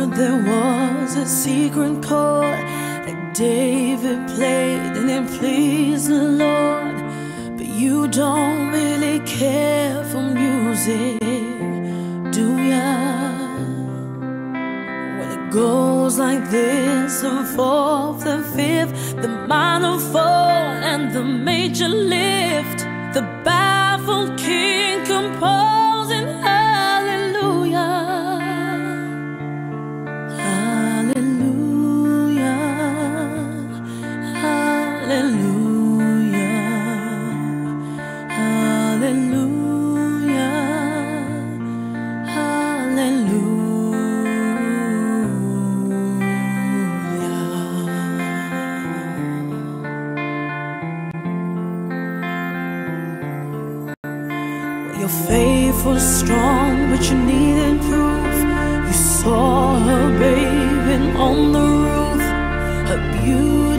there was a secret chord that David played and it pleased the Lord. But you don't really care for music, do ya? Well, it goes like this: the fourth, the fifth, the minor fall, and the major lift. The baffled king composing hallelujah, hallelujah, hallelujah, hallelujah, hallelujah. Your faith was strong, but you needed proof. You saw her bathing on the roof, her beauty